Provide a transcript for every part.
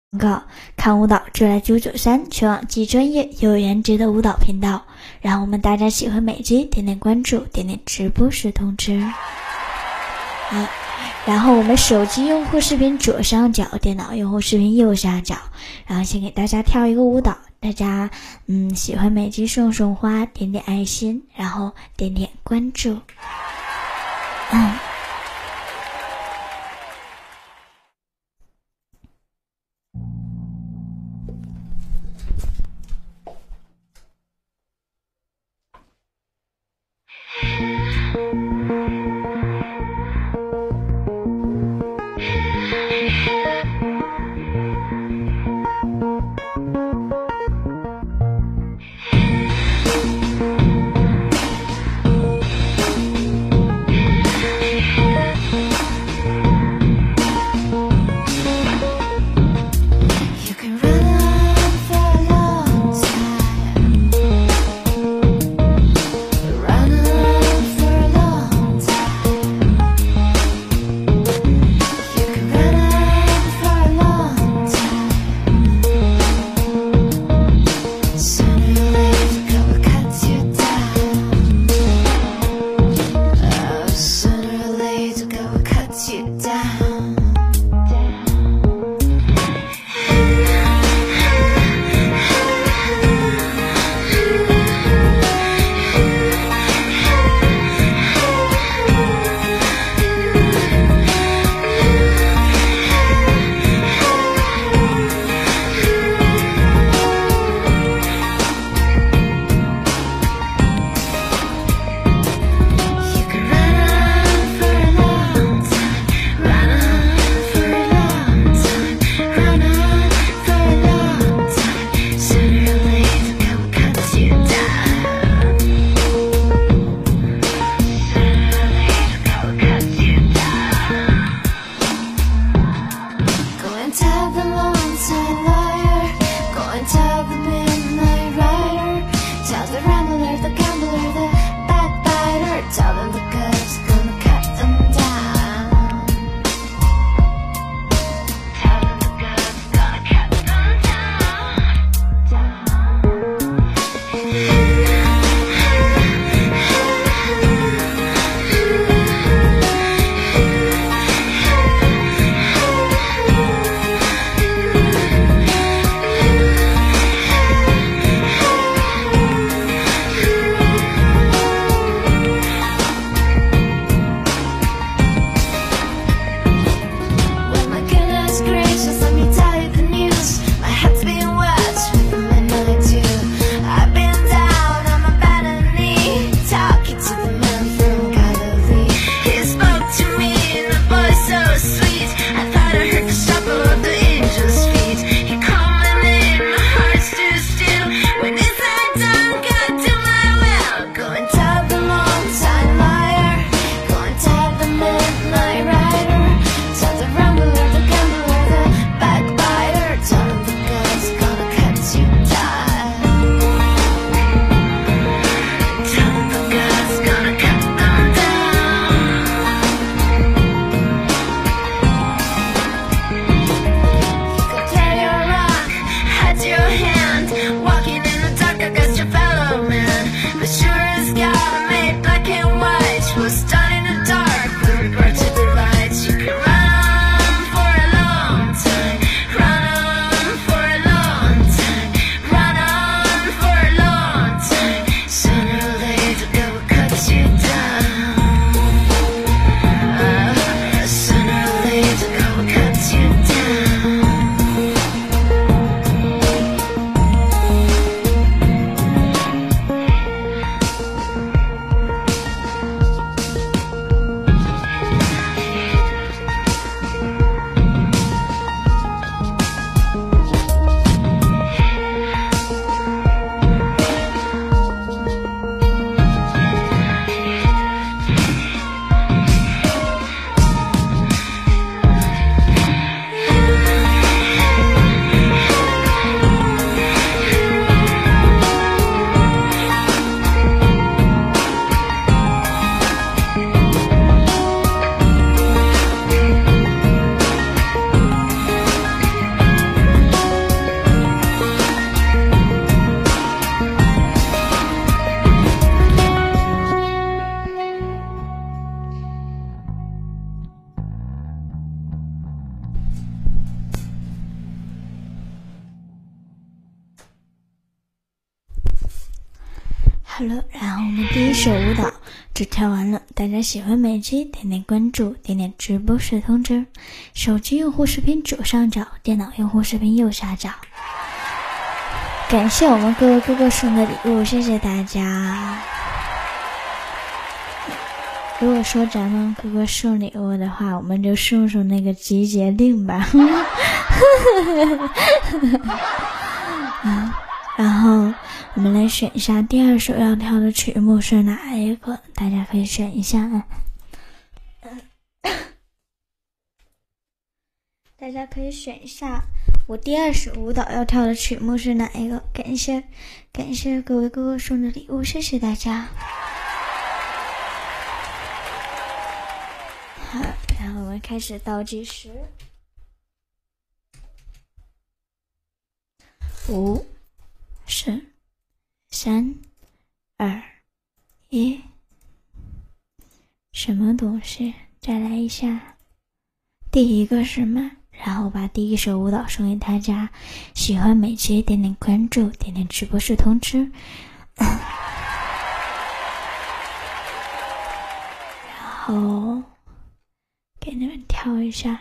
告看舞蹈就来993全网既专业又有颜值的舞蹈频道，让我们大家喜欢美肌，点点关注，点点直播时通知。然后我们手机用户视频左上角，电脑用户视频右下角，然后先给大家跳一个舞蹈，大家喜欢美肌送送花，点点爱心，然后点点关注。 好了，然后我们第一首舞蹈就跳完了，大家喜欢每期点点关注，点点直播时通知，手机用户视频左上角，电脑用户视频右下角。感谢我们各位哥哥送的礼物，谢谢大家。如果说咱们哥哥送礼物的话，我们就送那个集结令吧。然后我们来选一下第二首要跳的曲目是哪一个，大家可以选一下啊。大家可以选一下我第二首舞蹈要跳的曲目是哪一个。感谢各位哥哥送的礼物，谢谢大家。好，然后我们开始倒计时，5、4、3、2、1。什么东西？再来一下。第一个是吗？然后把第一首舞蹈送给大家，喜欢每期点点关注，点点直播室通知。然后给你们跳一下。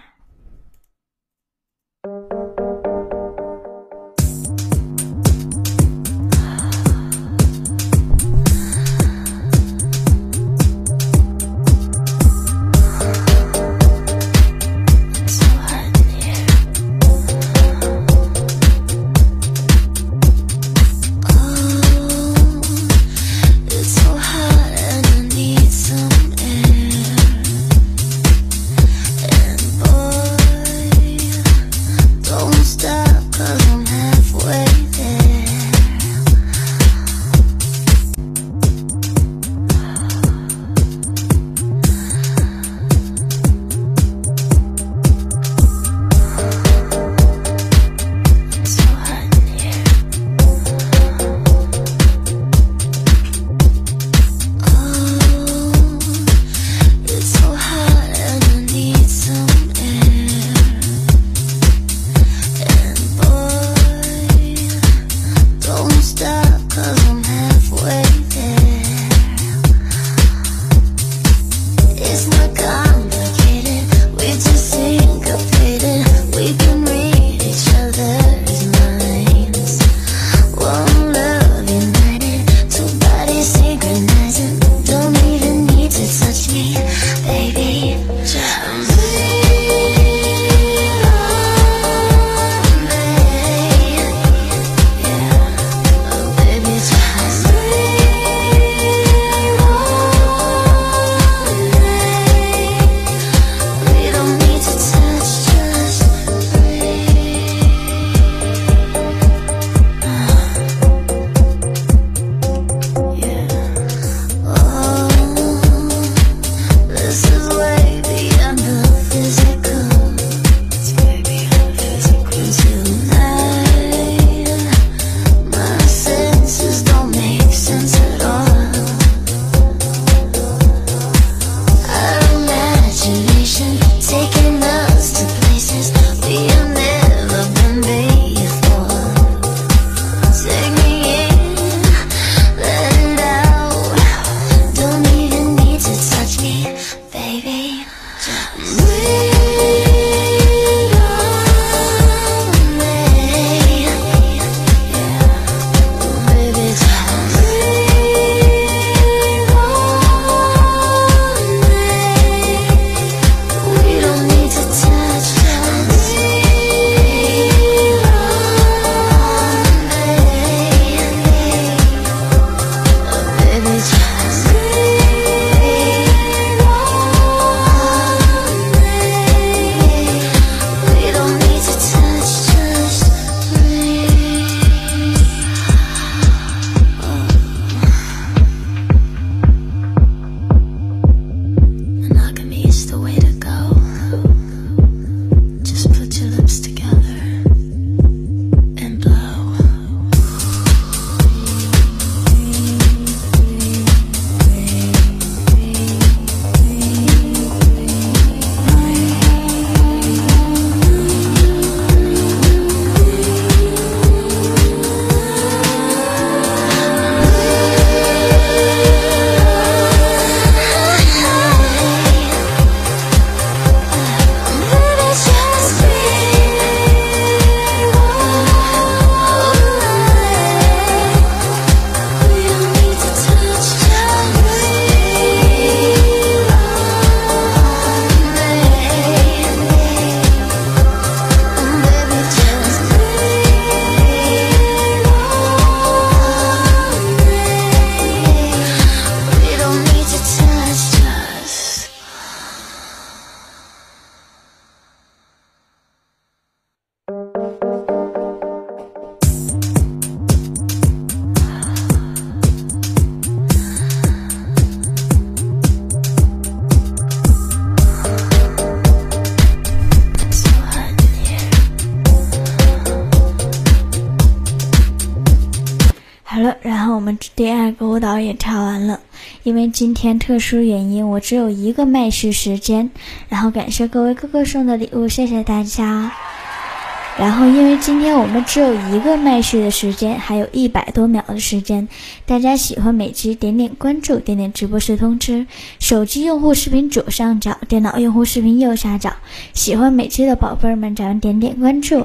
了，然后我们第2个舞蹈也跳完了。因为今天特殊原因，我只有1个麦序时间，然后感谢各位哥哥送的礼物，谢谢大家。然后因为今天我们只有1个麦序的时间，还有100多秒的时间，大家喜欢美姬点点关注，点点直播时通知，手机用户视频左上角，电脑用户视频右下角，喜欢美姬的宝贝们咱们点点关注。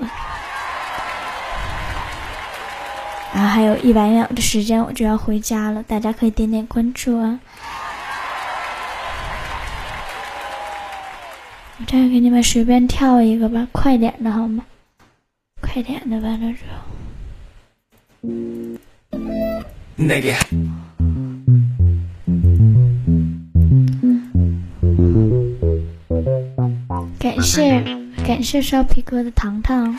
然后还有100秒的时间我就要回家了，大家可以点点关注啊。我再给你们随便跳一个吧，快点的好吗？快点的吧，那就。那个。感谢烧皮哥的糖糖。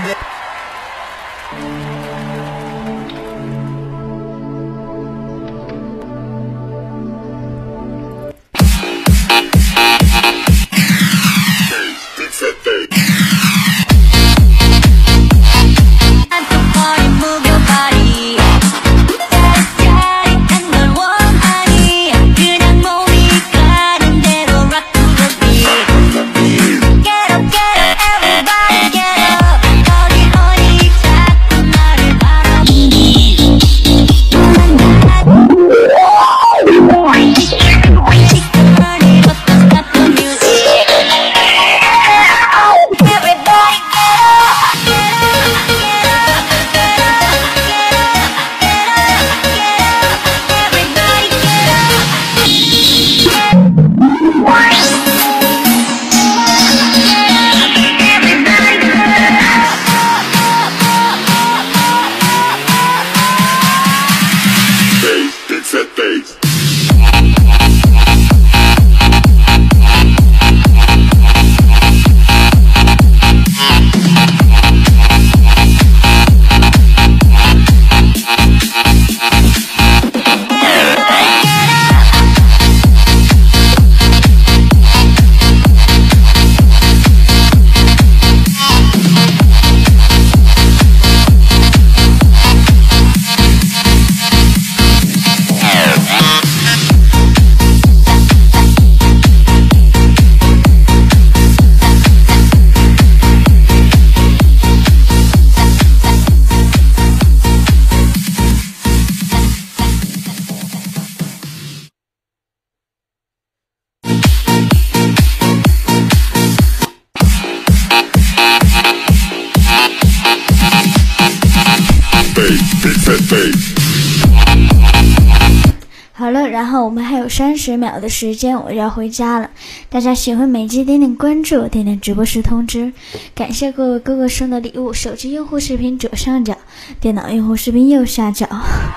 好了，然后我们还有30秒的时间，我要回家了。大家喜欢美姬点点关注，点点直播时通知。感谢各位哥哥送的礼物，手机用户视频左上角，电脑用户视频右下角。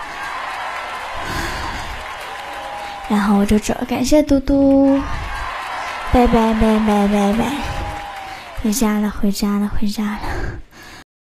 然后我就走了，感谢嘟嘟，拜拜拜拜拜拜，回家了回家了回家了。